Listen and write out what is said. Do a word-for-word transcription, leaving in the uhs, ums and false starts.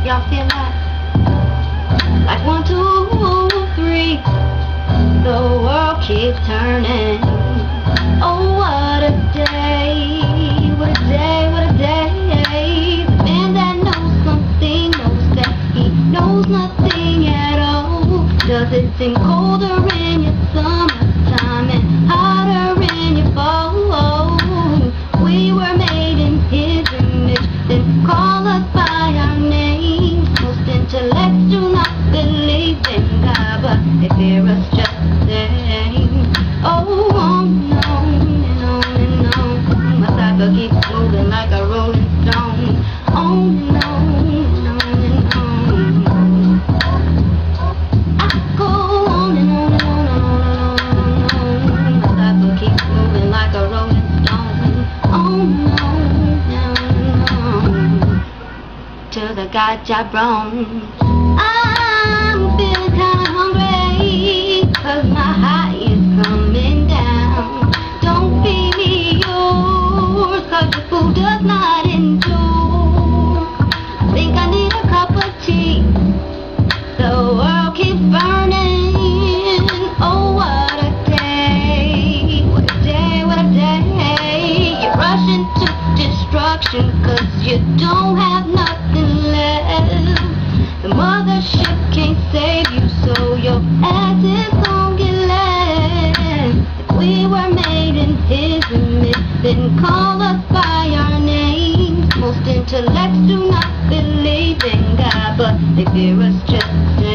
Y'all feel that? Like one, two, three. The world keeps turning. Oh, what a day. What a day, what a day. The man that knows something knows that he knows nothing at all. Does it seem colder in your summertime and hotter in your fall? We were made in his image, then call us by our names. Most intellects do not believe in God, but they fear us just the same. Oh, on and on and on and on. My cipher keeps moving like a rolling stone. On and on and on and on. I go on and on and on and on and on. My cipher keeps moving like a rolling stone. On and on and on. Till the gotcha wrong. I'm feeling kinda hungry, cause my high is coming down. Don't feed me yours, cause the food does not endure. I think I need a cup of tea. The world keeps burning. Oh, what a day. What a day, what a day. You rush into destruction cause you don't have nothing left. The mothership can't save you, so your ass is gon' get left. If we were made in his image, then call us by our names. Most intellects do not believe in God, but they fear us just the